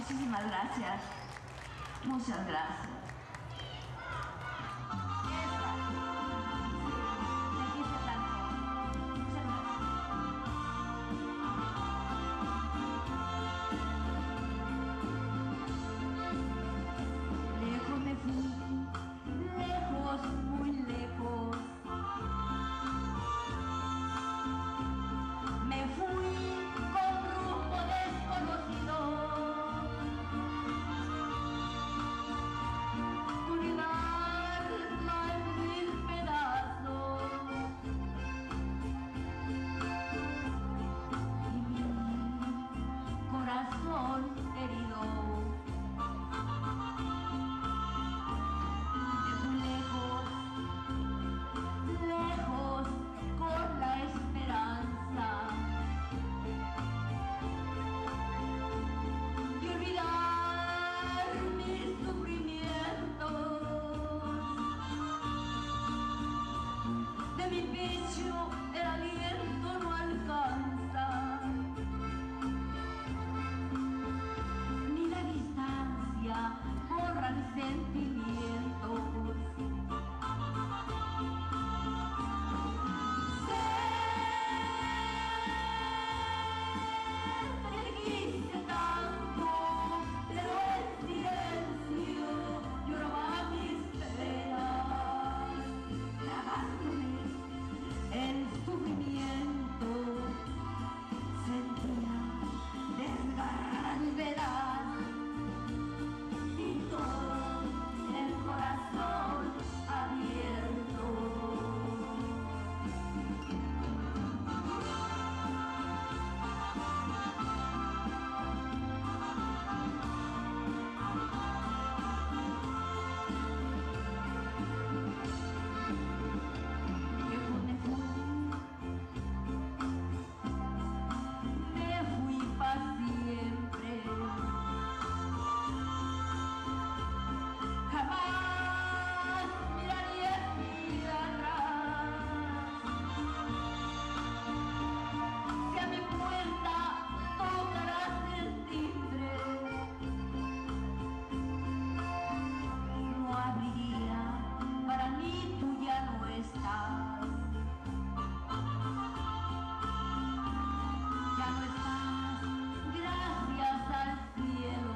Muchísimas gracias. Muchas gracias. Me fui, lejos, muy lejos. Me fui con rumbo desconocido. Con el alma en mil pedazos. Y mi corazón herido. Sentimientos. Te dijiste tanto, pero en silencio lloraba mis penas, tragándome el sufrimiento. Sentía desgarrar mi venas. Corazón abierto. Me fui para siempre. Para mí tú ya no estás. Ya no estás, gracias al cielo.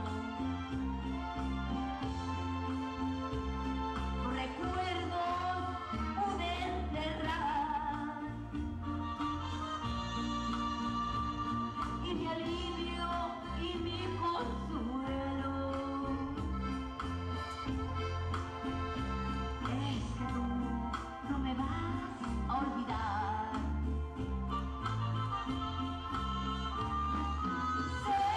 Tus recuerdos pude enterrar. Y mi alivio y mi consuelo. No me vas a olvidar. Sé,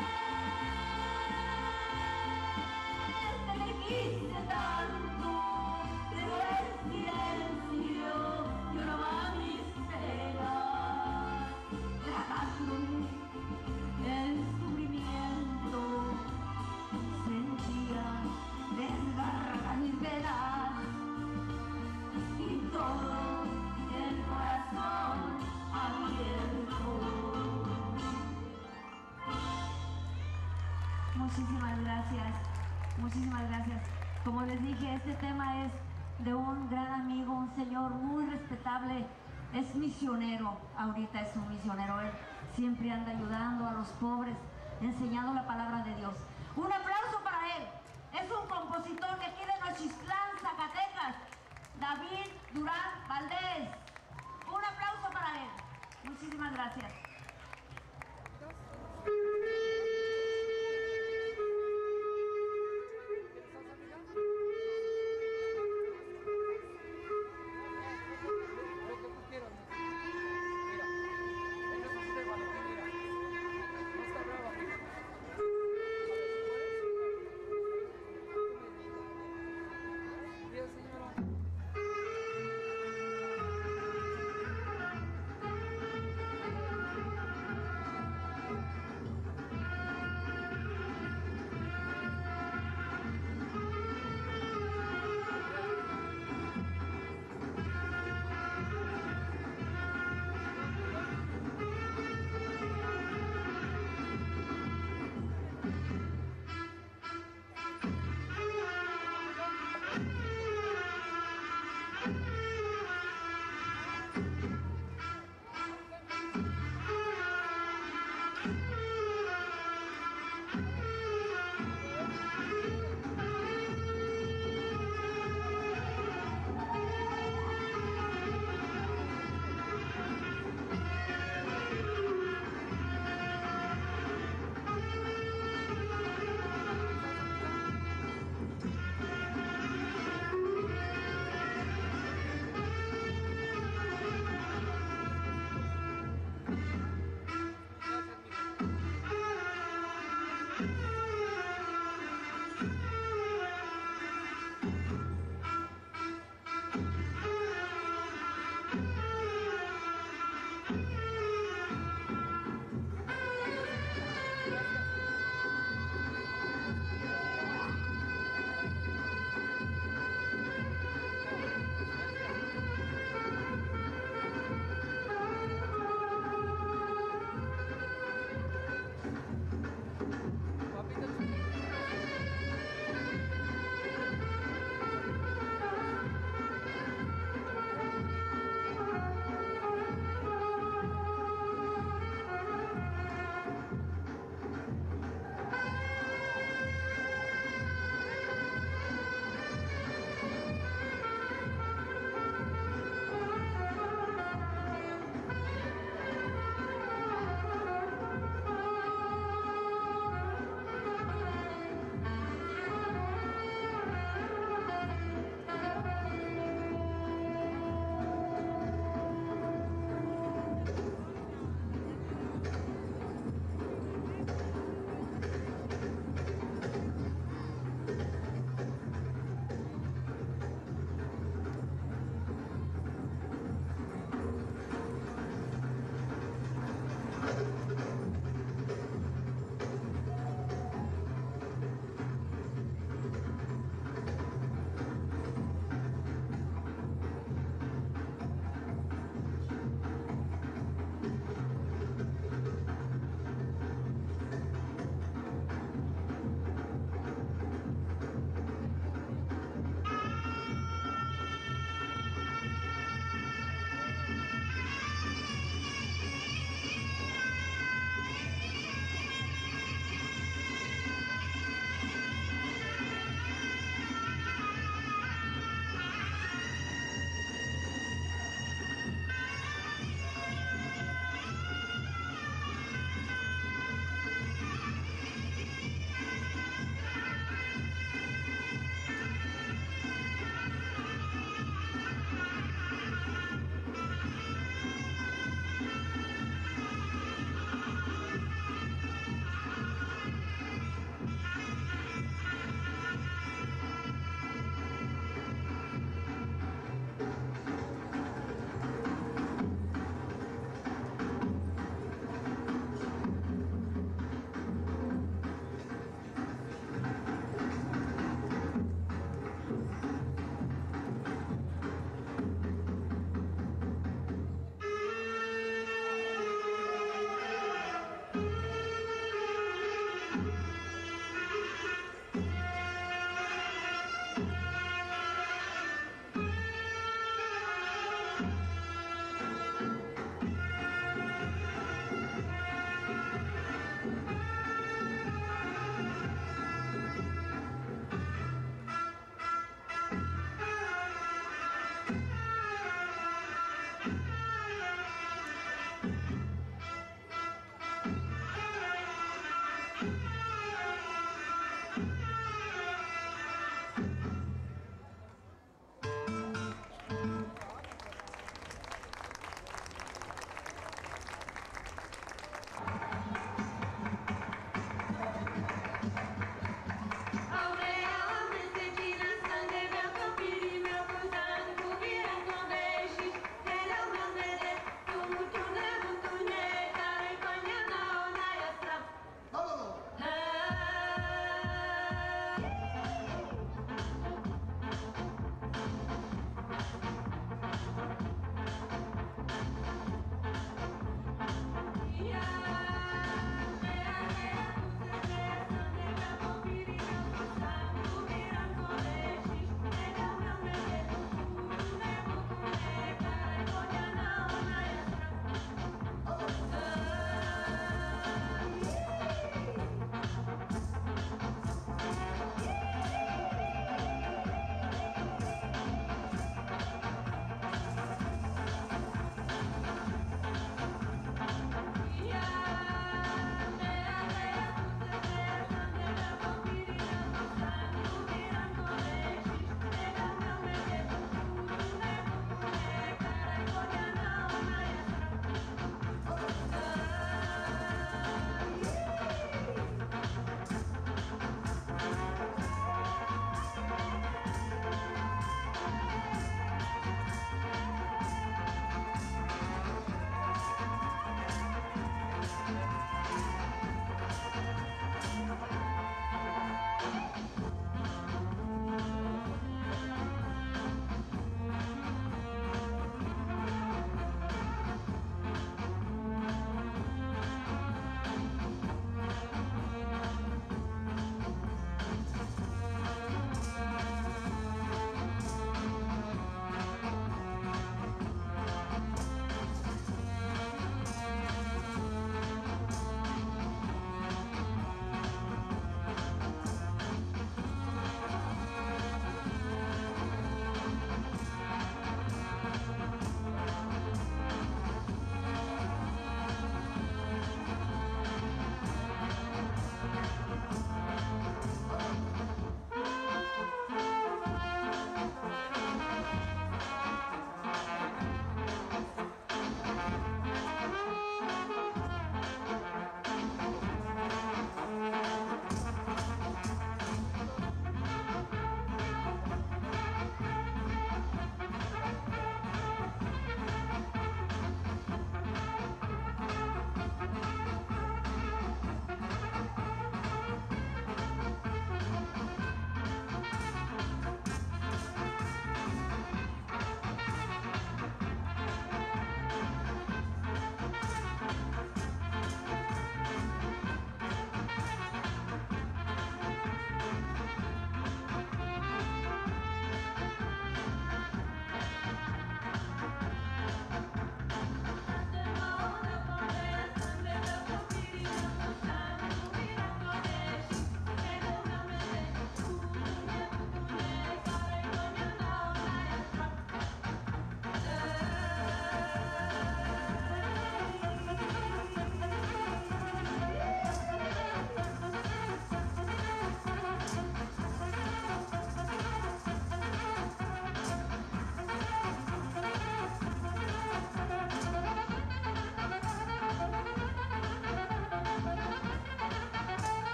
te dijiste tanto, pero en silencio lloraba mis penas, tragándome el sufrimiento. Sentía desgarrar mis venas. Y todo el corazón abierto. Muchísimas gracias, muchísimas gracias. Como les dije, este tema es de un gran amigo, un señor muy respetable, es misionero, ahorita es un misionero, él siempre anda ayudando a los pobres, enseñando la palabra de Dios. Un aplauso para él, es un compositor de aquí de Nochistlán, Zacatecas, David Durán Valdés. Un aplauso para él. Muchísimas gracias.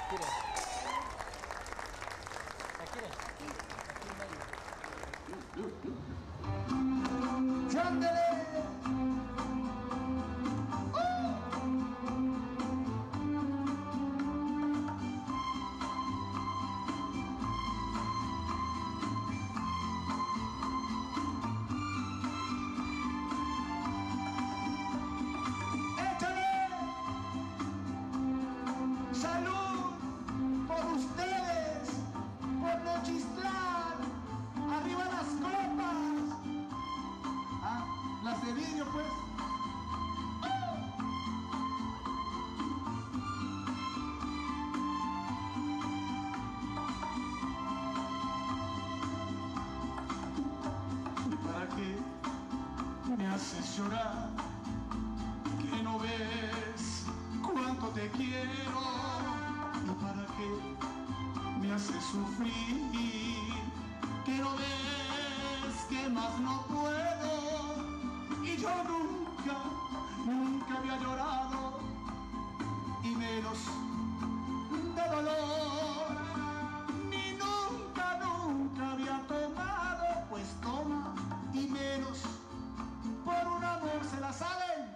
Me haces llorar, que no ves cuánto te quiero, y para qué me haces sufrir, que no ves que más no puedo, y yo nunca había llorado, y menos de dolor, ni nunca había tomado, pues toma, y menos por un amor. Se la saben.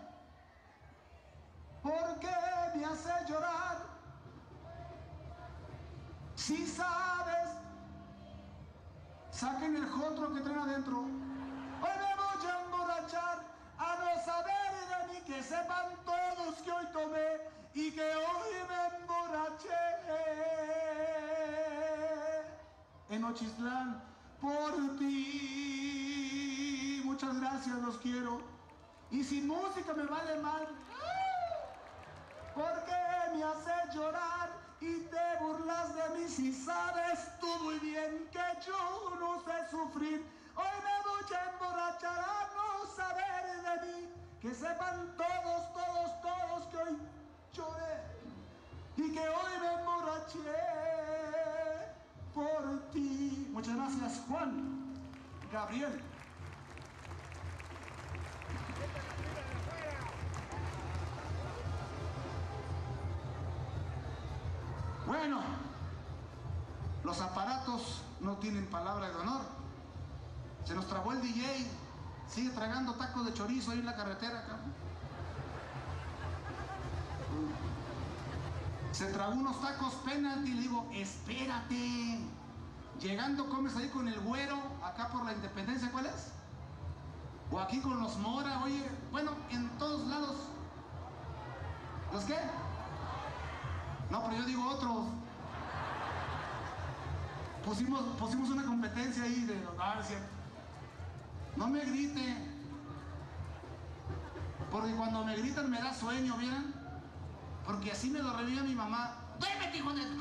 ¿Por qué me hace llorar? Si sabes, saquen el jotro que traen adentro. Hoy me voy a emborrachar, a no saber de mí, que sepan todos que hoy tomé y que hoy me emborraché. En Ochislán, por ti. Muchas gracias, los quiero. Y sin música me vale mal. Porque me hace llorar y te burlas de mí, si sabes tú muy bien que yo no sé sufrir. Hoy me voy a emborrachar a no saber de mí, que sepan todos que hoy lloré y que hoy me emborraché por ti. Muchas gracias, Juan Gabriel. Bueno, los aparatos no tienen palabra de honor. Se nos trabó el DJ, sigue tragando tacos de chorizo ahí en la carretera, cabrón. Se tragó unos tacos penalty y le digo, espérate. Llegando comes ahí con el güero, acá por la Independencia, ¿cuál es? O aquí con los Mora, oye, bueno, en todos lados. ¿Los qué? No, pero yo digo otros. Pusimos una competencia ahí de... No me grite. Porque cuando me gritan me da sueño, ¿vieron? Porque así me lo revive mi mamá. ¡Duérmete, hijo de...!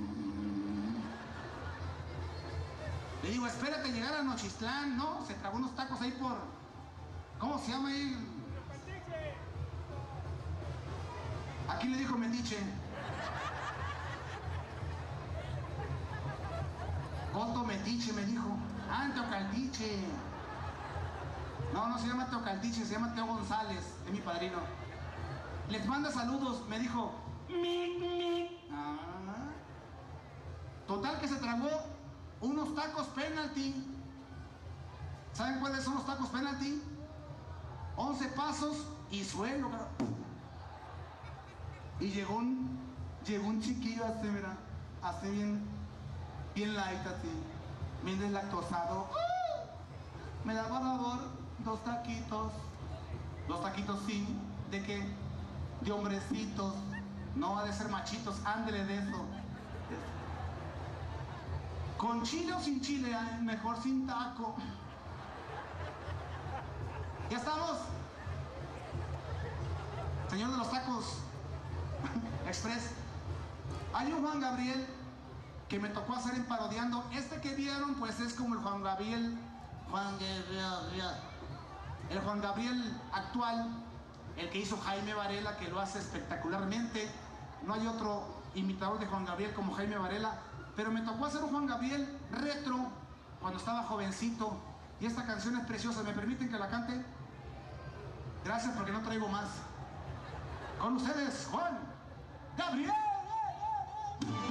Le digo, espérate llegar a Nochistlán, ¿no? Se tragó unos tacos ahí por... ¿Cómo se llama ahí? Aquí le dijo Metiche. Otto Metiche me dijo. Ah, en Teocaltiche. No se llama Teocaltiche, se llama Teo González, es mi padrino. Les manda saludos, me dijo. Ah. Total que se tragó unos tacos penalty. ¿Saben cuáles son los tacos penalty? 11 pasos y suelo. Y llegó un chiquillo así, mira, así bien light, así, bien deslactosado. Me da por favor 2 taquitos. 2 taquitos, sí. ¿De qué? De hombrecitos. No ha de ser machitos, ándele de eso. ¿Con chile o sin chile? Mejor sin taco. ¿Ya estamos? Señor de los tacos Express. Hay un Juan Gabriel que me tocó hacer en parodiando. Este que vieron pues es como el Juan Gabriel el Juan Gabriel actual, el que hizo Jaime Varela, que lo hace espectacularmente. No hay otro imitador de Juan Gabriel como Jaime Varela, pero me tocó hacer un Juan Gabriel retro cuando estaba jovencito, y esta canción es preciosa. ¿Me permiten que la cante? Gracias, porque no traigo más. Con ustedes, Juan Gabriel.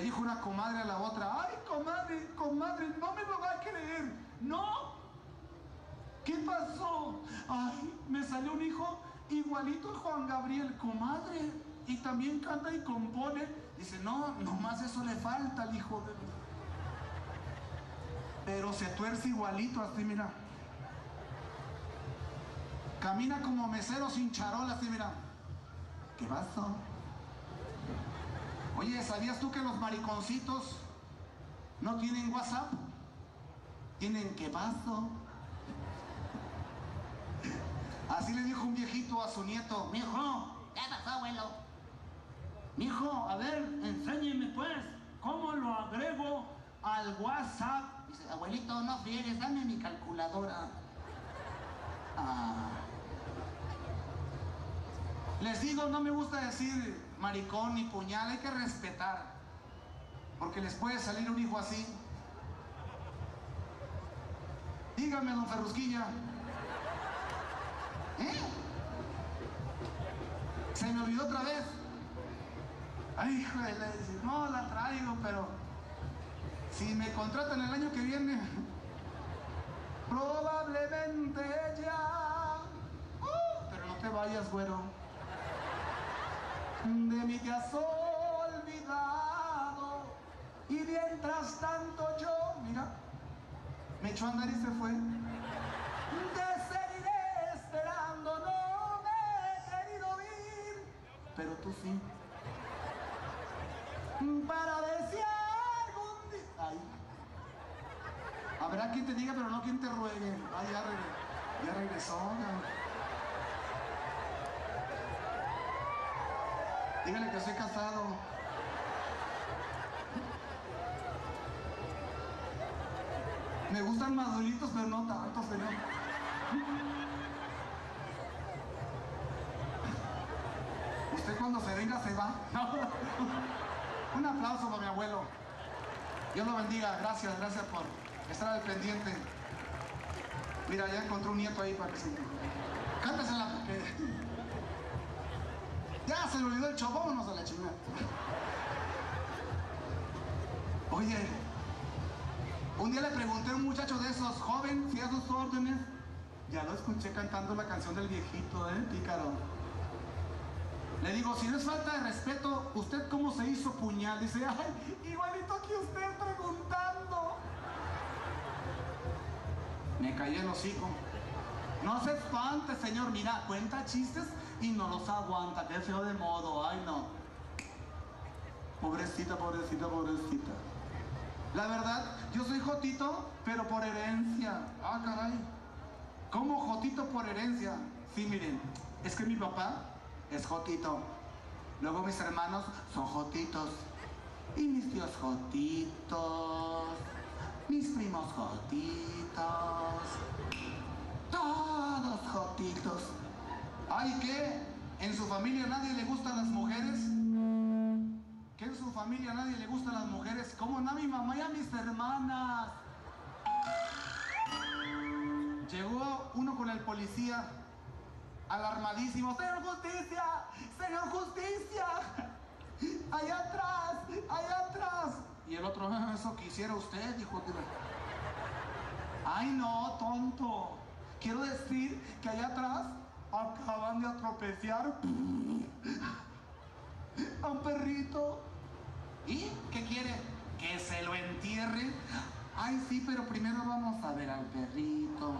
dijo una comadre a la otra: ay, comadre, comadre, no me lo va a creer. No. ¿Qué pasó? Ay, me salió un hijo igualito a Juan Gabriel, comadre. Y también canta y compone. Dice: no, nomás eso le falta al hijo de... Pero se tuerce igualito, así, mira. Camina como mesero sin charola, así, mira. ¿Qué pasó? Oye, ¿sabías tú que los mariconcitos no tienen WhatsApp? Tienen ¿qué pasó? Así le dijo un viejito a su nieto: mijo, ¿Qué pasó, abuelo? mijo, a ver, enséñeme pues, ¿cómo lo agrego al WhatsApp? Dice: abuelito, no friegues, dame mi calculadora. Les digo, no me gusta decir maricón ni puñal, hay que respetar, porque les puede salir un hijo así. Dígame, don Ferrusquilla. Se me olvidó otra vez. Ay, híjole, no la traigo, pero si me contratan el año que viene, probablemente ya. Pero no te vayas, güero. De mí te has olvidado, y mientras tanto yo, mira, me echó a andar y se fue. Te seguiré esperando, no me he querido ir, pero tú sí. Para ver si algún día... Ay. Habrá quien te diga, pero no quien te ruegue. Ay, ya regresó. Dígale que soy casado. Me gustan maduritos, pero no tanto, señor. Usted cuando se venga se va. Un aplauso para mi abuelo. Dios lo bendiga. Gracias por estar al pendiente. Mira, ya encontré un nieto ahí para que se... Cántasela porque... Ya se le olvidó el show, vámonos a la chingada. Oye, un día le pregunté a un muchacho de esos, joven, fui a sus órdenes. Ya lo escuché cantando la canción del viejito, pícaro. Le digo: si no es falta de respeto, ¿usted cómo se hizo puñal? Dice: ay, igualito que usted preguntando. Me callé el hocico. No se espante, señor, mira, cuenta chistes y no los aguanta, qué feo de modo, ay no. Pobrecita, pobrecita, pobrecita. La verdad, yo soy jotito, pero por herencia. Ah, caray. ¿Cómo jotito por herencia? Sí, miren, es que mi papá es jotito. Luego mis hermanos son jotitos. Y mis tíos jotitos. Mis primos jotitos. Todos jotitos. Ay, ¿qué? ¿En su familia a nadie le gustan las mujeres? ¿Que en su familia a nadie le gustan las mujeres? ¿Cómo no? A mi mamá y a mis hermanas. Llegó uno con el policía, alarmadísimo: señor justicia, señor justicia, allá atrás, allá atrás. Y el otro: eso quisiera usted, hijo de... Ay no, tonto. Quiero decir que allá atrás acaban de atropellar a un perrito. ¿Y qué quiere? ¿Que se lo entierren? Ay, sí, pero primero vamos a ver al perrito.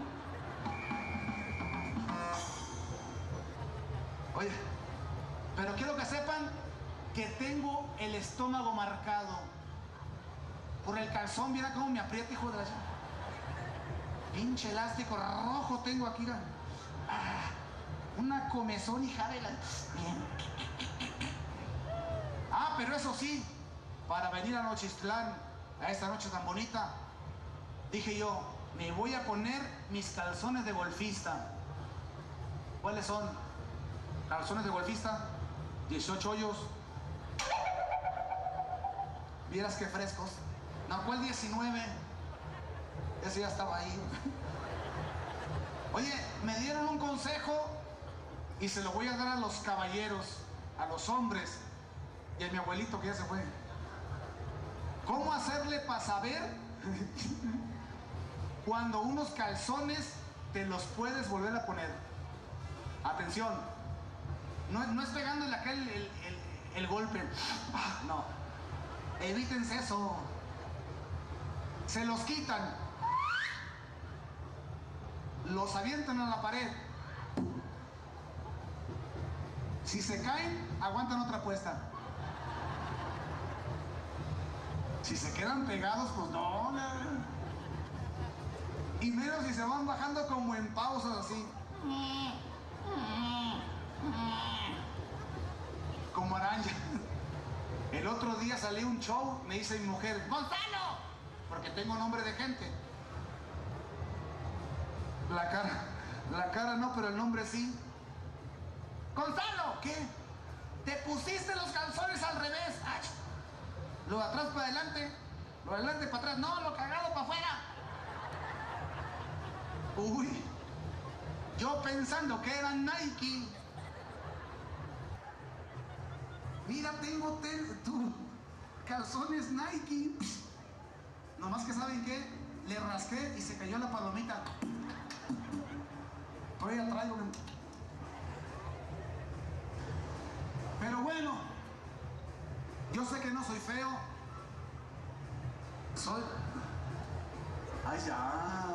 Oye, pero quiero que sepan que tengo el estómago marcado por el calzón. Mira cómo me aprieta, hijo de la... Pinche elástico rojo tengo aquí. Una comezón, hija de la... Bien. Pero eso sí, para venir a Nochistlán, a esta noche tan bonita, dije yo, me voy a poner mis calzones de golfista. ¿Cuáles son? Calzones de golfista, 18 hoyos. Vieras qué frescos. No, ¿cuál 19? Ese ya estaba ahí. Oye, me dieron un consejo y se lo voy a dar a los caballeros, a los hombres y a mi abuelito que ya se fue. ¿Cómo hacerle para saber cuando unos calzones te los puedes volver a poner? Atención, no es pegándole aquel el golpe. No, evítense eso. Se los quitan, los avientan a la pared. Si se caen, aguantan otra apuesta. Si se quedan pegados, pues no. Y menos si se van bajando como en pausas así. Como araña. El otro día salí a un show, me dice mi mujer, ¡Gonzalo! Porque tengo nombre de gente. La cara no, pero el nombre sí. ¡Gonzalo! ¿Qué? Te pusiste los calzones al revés. Ay, lo de atrás para adelante, lo de adelante para atrás. No, lo cagado para afuera. Uy, yo pensando que eran Nike. Mira, tengo calzones Nike. Nomás que ¿saben qué? Le rasqué y se cayó la palomita. Todavía traigo. Pero bueno, yo sé que no soy feo. Soy... ¡Ay, ya!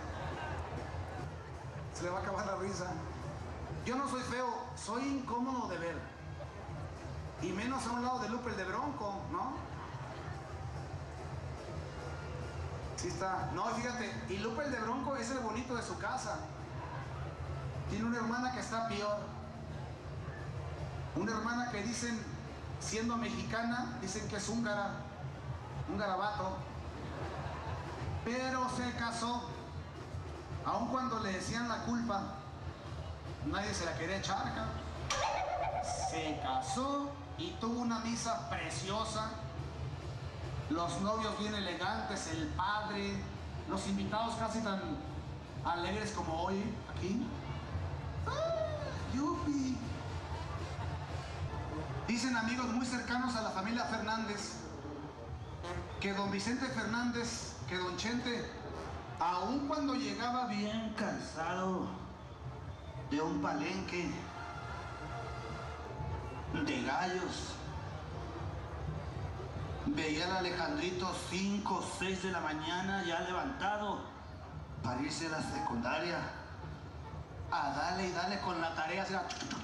Se le va a acabar la risa. Yo no soy feo, soy incómodo de ver. Y menos a un lado de Lupe el de Bronco, ¿no? Sí está. No, fíjate, y Lupe el de Bronco es el bonito de su casa. Tiene una hermana que está peor. Una hermana que dicen, siendo mexicana, dicen que es húngara, un garabato. Pero se casó. Aun cuando le decían la culpa, nadie se la quería echar, cabrón. Se casó y tuvo una misa preciosa. Los novios bien elegantes, el padre, los invitados casi tan alegres como hoy aquí. ¡Ah, yupi! Dicen amigos muy cercanos a la familia Fernández que don Vicente Fernández, que don Chente, aun cuando llegaba bien cansado de un palenque de gallos, veía al Alejandrito 5 o 6 de la mañana ya levantado para irse a la secundaria a darle y darle con la tarea. Así,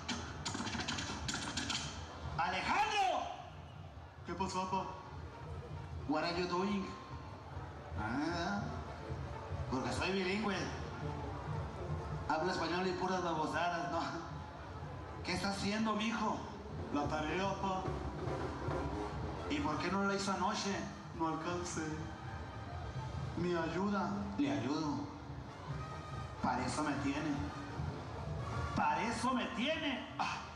¡Alejandro! ¿Qué pasó, papá? What are you doing? Ah, porque soy bilingüe. Hablo español y puras babosadas, ¿no? ¿Qué está haciendo, mijo? La tarea, papá. ¿Y por qué no la hizo anoche? No alcancé. ¿Me ayuda? Le ayudo. Para eso me tiene. ¡Para eso me tiene!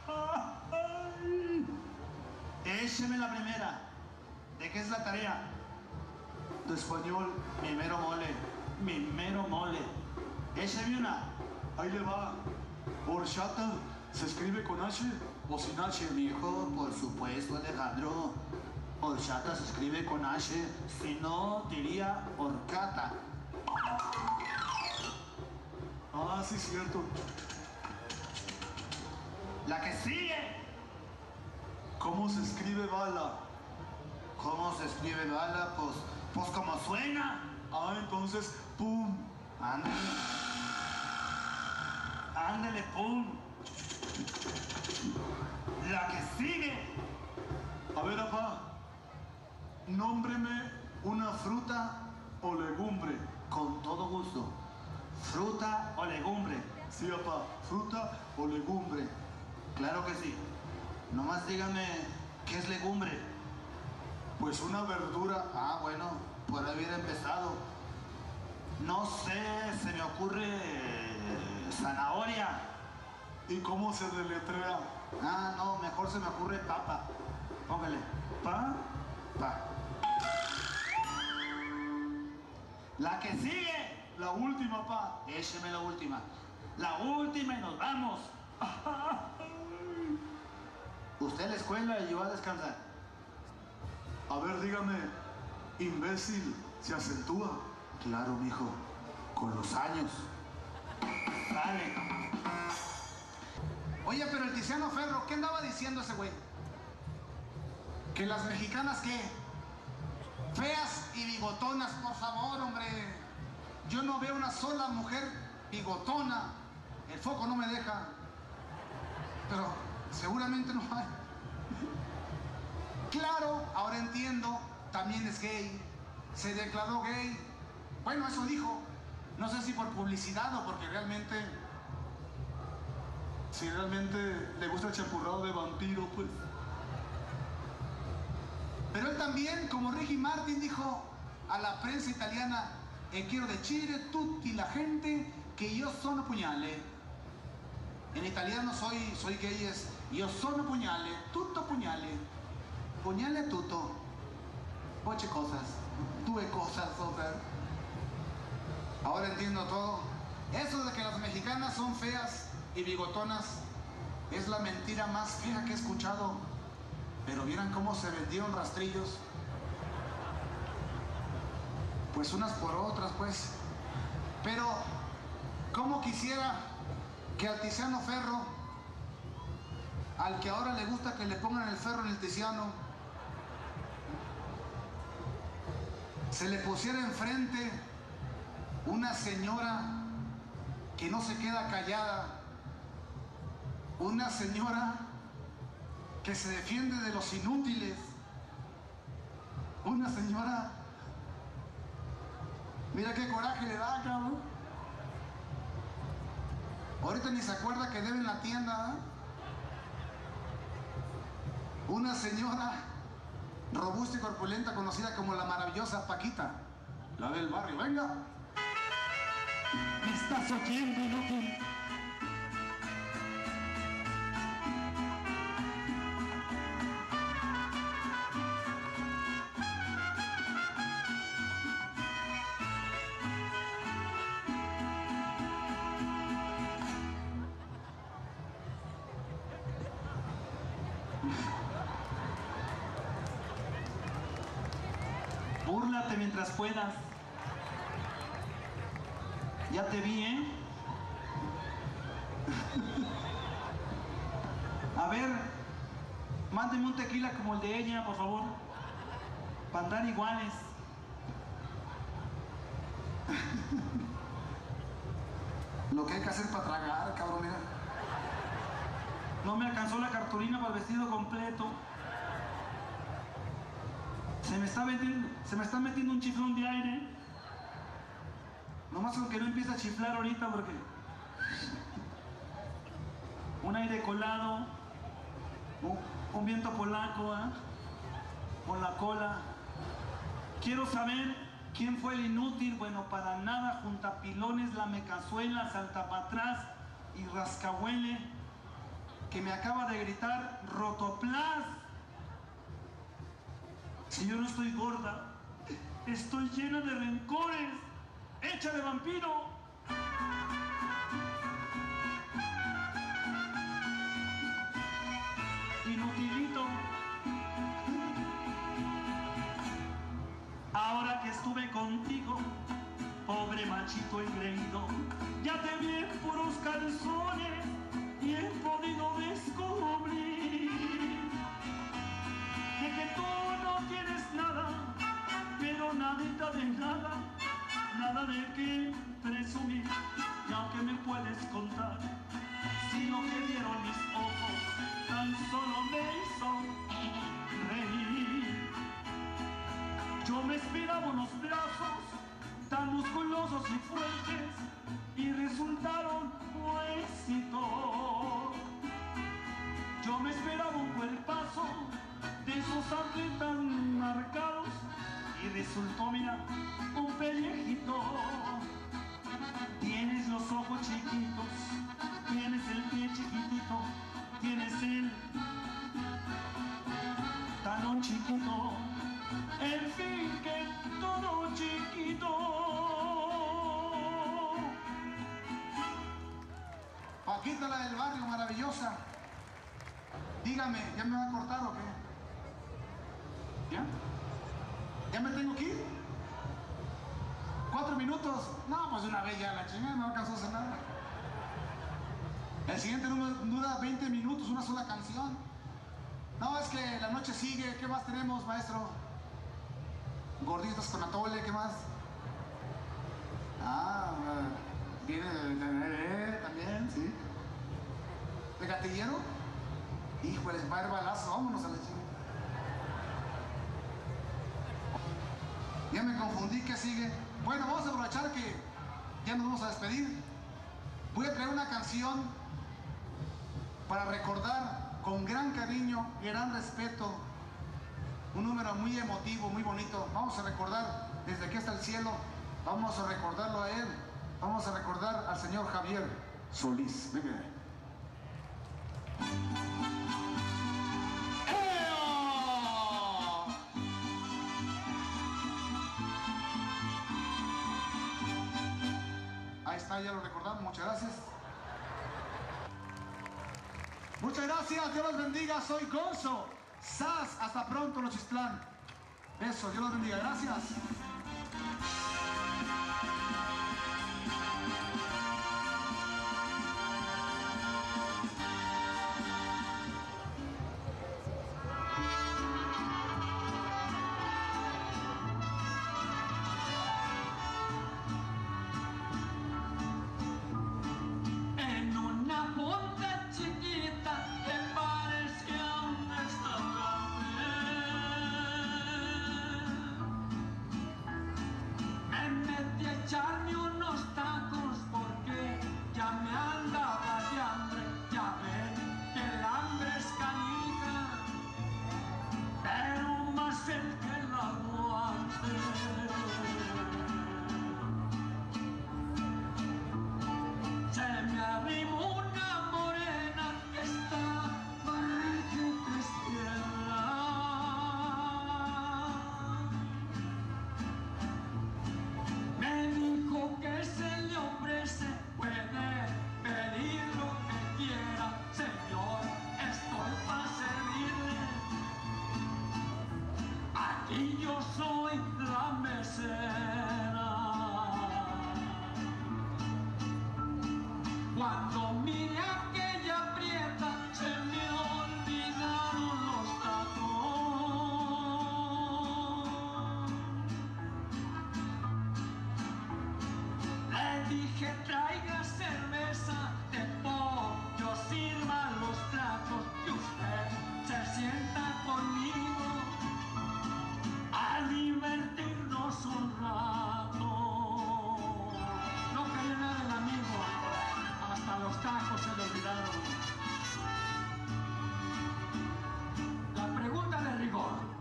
Écheme la primera. ¿De qué es la tarea? De español. Mi mero mole. Mi mero mole. Écheme una. Ahí le va. Horchata se escribe con H o sin H, viejo. Por supuesto, Alejandro. Horchata se escribe con H. Si no, diría horcata. Ah, sí, cierto. La que sigue. ¿Cómo se escribe bala? ¿Cómo se escribe bala? Pues como suena. Ah, entonces, pum. Ándale. Ándale, pum. La que sigue. A ver, papá. Nómbreme una fruta o legumbre. Con todo gusto. Fruta o legumbre. Sí, papá. Fruta o legumbre. Claro que sí. Nomás dígame, ¿qué es legumbre? Pues una verdura. Ah, bueno, por haber empezado. No sé, se me ocurre zanahoria. ¿Y cómo se deletrea? Ah, no, mejor se me ocurre papa. Póngale. Pa. La que sigue. La última, pa. Écheme la última. La última y nos vamos. Usted a la escuela y yo a descansar. A ver, dígame, Imbécil, se acentúa. Claro, mijo, con los años. Dale. Oye, pero el Tiziano Ferro, ¿qué andaba diciendo ese güey? Que las mexicanas, ¿qué? Feas y bigotonas, por favor, hombre. Yo no veo una sola mujer bigotona. El foco no me deja. Pero seguramente no hay. Claro, ahora entiendo, también es gay. Se declaró gay. Bueno, eso dijo. No sé si por publicidad o porque realmente... Si realmente le gusta el champurrado de vampiro, pues... Pero él también, como Ricky Martin, dijo a la prensa italiana: quiero decir tutti la gente que io sono pugnale. En italiano soy gay, es io sono pugnale, tutto pugnale. Pugnale tutto. Ocho cosas, tuve cosas, o sea. Ahora entiendo todo. Eso de que las mexicanas son feas y bigotonas es la mentira más fea que he escuchado. Pero vieran cómo se vendieron rastrillos. Pues unas por otras, pues. Pero, ¿cómo quisiera que al Tiziano Ferro, al que ahora le gusta que le pongan el ferro en el Tiziano, se le pusiera enfrente una señora que no se queda callada, una señora que se defiende de los inútiles, una señora, mira qué coraje le da, cabrón. Ahorita ni se acuerda que debe en la tienda, ¿eh? Una señora robusta y corpulenta conocida como la maravillosa Paquita, la del barrio. Venga. ¿Me estás oyendo, inútil? Búrlate mientras puedas. Ya te vi, ¿eh? A ver, mándeme un tequila como el de ella, por favor. Para andar iguales. Lo que hay que hacer para tragar, cabrón, mira. No me alcanzó la cartulina para el vestido completo. Se me está metiendo un chiflón de aire. Nomás con que no empiece a chiflar ahorita porque... Un aire colado, un viento polaco, ¿eh? Con la cola. Quiero saber quién fue el inútil. Bueno, para nada, juntapilones, lamecazuela, saltapatrás y rascahuele, que me acaba de gritar rotoplas. Si yo no estoy gorda, estoy llena de rencores. ¡Échale, vampiro! Inutilito. Ahora que estuve contigo, pobre machito engreído, ya te vi en puros calzones y he podido descubrir de que tú no tienes nada, pero nadita de nada, nada de qué presumir. Y aunque me puedes contar, si lo que vieron mis ojos tan solo me hizo reír. Yo me esperaba unos brazos tan musculosos y fuertes y resultaron huesitos. Yo me esperaba un cuerpazo de esos ángeles tan marcados y resultó, mira, un pellejito. Tienes los ojos chiquitos, tienes el pie chiquitito, tienes el talón chiquito, en fin, que todo chiquito. Paquita, la del barrio, maravillosa. Dígame, ¿ya me va a cortar o qué? ¿Ya? ¿Ya me tengo que ir? 4 minutos. No, pues una vez ya la chingada, no alcanzó a hacer nada. El siguiente número dura 20 minutos, una sola canción. No, es que la noche sigue. ¿Qué más tenemos, maestro? Gorditas con atole, ¿qué más? Ah, viene también, sí. ¿De gatillero? Híjole, va a haber balazo, vámonos a la chingada. Ya me confundí, ¿qué sigue? Bueno, vamos a aprovechar que ya nos vamos a despedir. Voy a traer una canción para recordar con gran cariño y gran respeto un número muy emotivo, muy bonito. Vamos a recordar desde aquí hasta el cielo, vamos a recordarlo a él, vamos a recordar al señor Javier Solís. Venga. Ahí está, ya lo recordamos, muchas gracias. Muchas gracias, Dios los bendiga, soy Gonzo. ¡Sas! Hasta pronto, Nochistlán. Eso, Dios los bendiga, gracias. En una punta chiquita que parecía un restaurante, me metí a echarme unos tacos porque ya me andaba de hambre. Ya ven que el hambre es canija, pero más el que la aguante. Se me arrimó una morena que estaba requetespiela. Me dijo que se le ofrece, puede pedir lo que quiera. Señor, estoy para servirle. Aquí yo soy la mesera. Cuando miré aquella prieta, se me olvidaron los tacos. Le dije, traiga cerveza, de pollo, sirva los platos, y usted se sienta conmigo a divertirnos un rato. No quería nada del amigo, hasta los tacos se le olvidaron. La pregunta de rigor.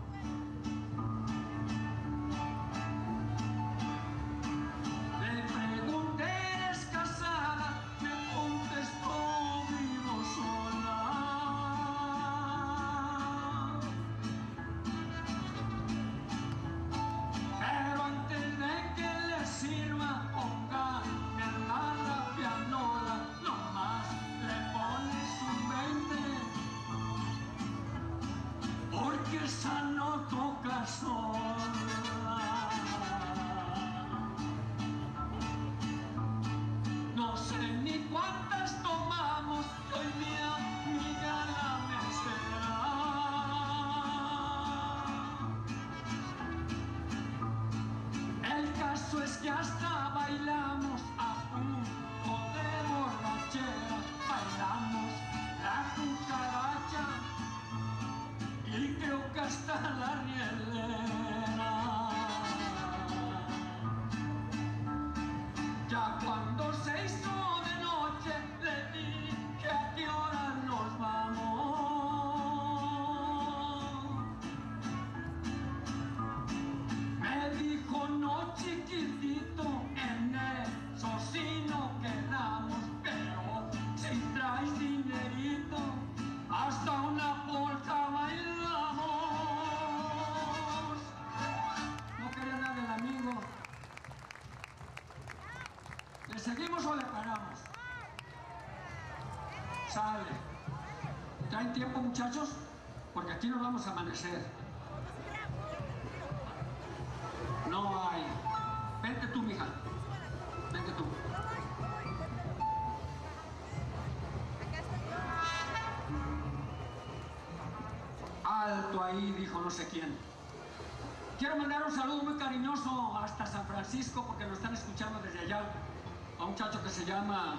Le pregunté, ¿eres casada? Me contestó, vivo sola. Pero antes de que le sirva, póngame en la pianola, nomás le pones un 20, porque esa no toca sola. No sé ni cuántas tomamos, y hoy mi amiga la mesera. El caso es que hasta bailamos a punto de borrachera, bailamos la cucaracha y creo que hasta la rielera. Ya cuando se hizo de noche, le dije a qué hora nos vamos. Me dijo, no chiquitito, en eso sí no quedamos, pero si traes dinerito, hasta una polka bailamos. No quería nada del amigo. ¿Le seguimos o le paramos? Sale. ¿Traen tiempo, muchachos? Porque aquí nos vamos a amanecer. No hay. Vente tú, mija. Vente tú. Alto ahí, dijo no sé quién. Quiero mandar un saludo muy cariñoso hasta San Francisco porque nos están escuchando desde allá. A un muchacho que se llama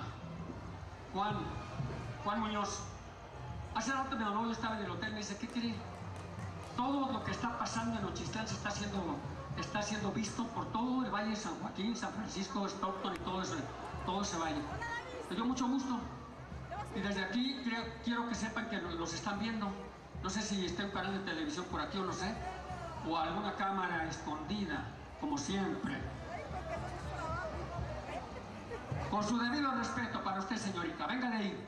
Juan Muñoz. Hace rato mi mamá, yo estaba en el hotel, me dice, ¿qué cree? Todo lo que está pasando en Nochistlán se está siendo visto por todo el Valle de San Joaquín, San Francisco, Stockton y todo ese valle. Me dio mucho gusto. Y desde aquí quiero que sepan que los están viendo. No sé si está un canal de televisión por aquí o no sé. O alguna cámara escondida, como siempre. Con su debido respeto para usted, señorita. Venga de ahí.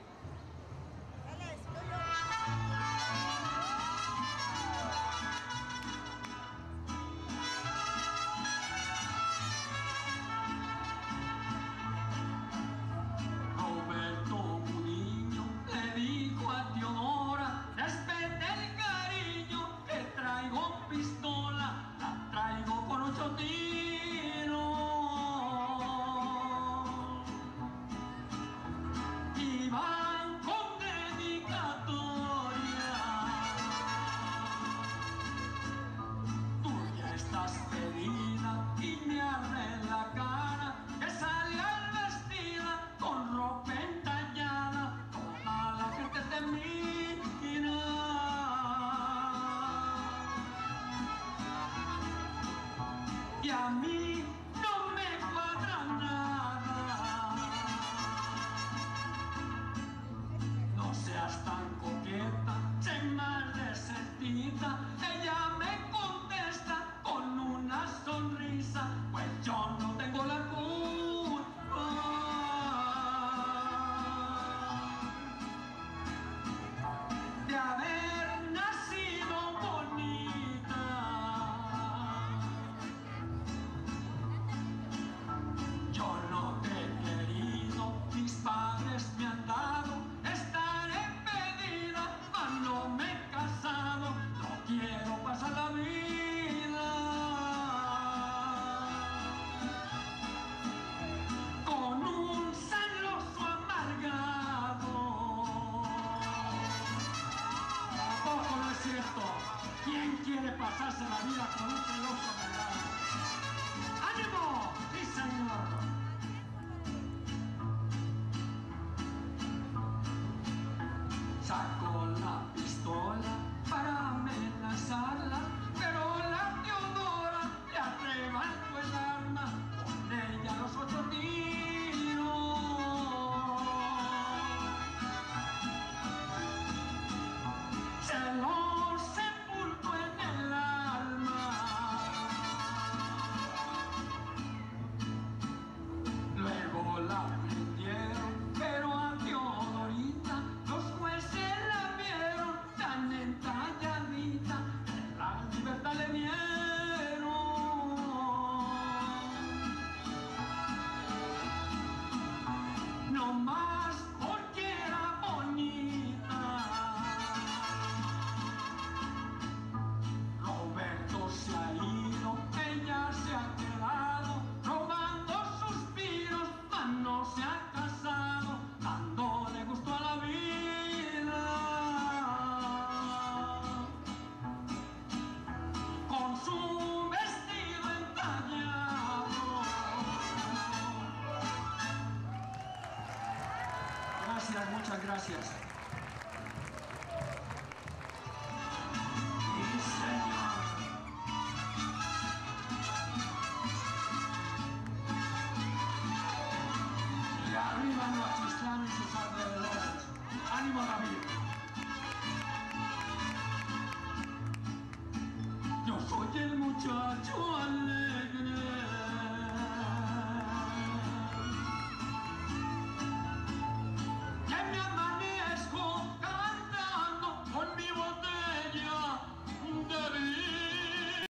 Y a mí no me cuadra nada. No seas tan coqueta, sé más decentita. Ella me contesta con una sonrisa, pues yo no tengo la culpa de haber nacido bonita. Yo no te he querido, mis padres me han dado, estaré pedida, mas no me he casado, no quiero pasar la vida con un celoso amargado. ¿Tampoco no es cierto? ¿Quién quiere pasarse la vida con un celoso amargado? ¡Ánimo! ¡Sí, señor! Sacó la pistola para amenazarla, pero la Teodora le arrebató el arma, con ella los 8 tiros. Se lo sepultó en el alma. Luego la prendieron, pero a Teodorita los jueces la vieron tan entalladita, que la libertad le dieron. No más porque era bonita. Roberto se ha ido, ella se ha quedado, robando suspiros, mas no se ha casado, dándole gusto a la vida. Con su vestido entallado. Gracias, muchas gracias.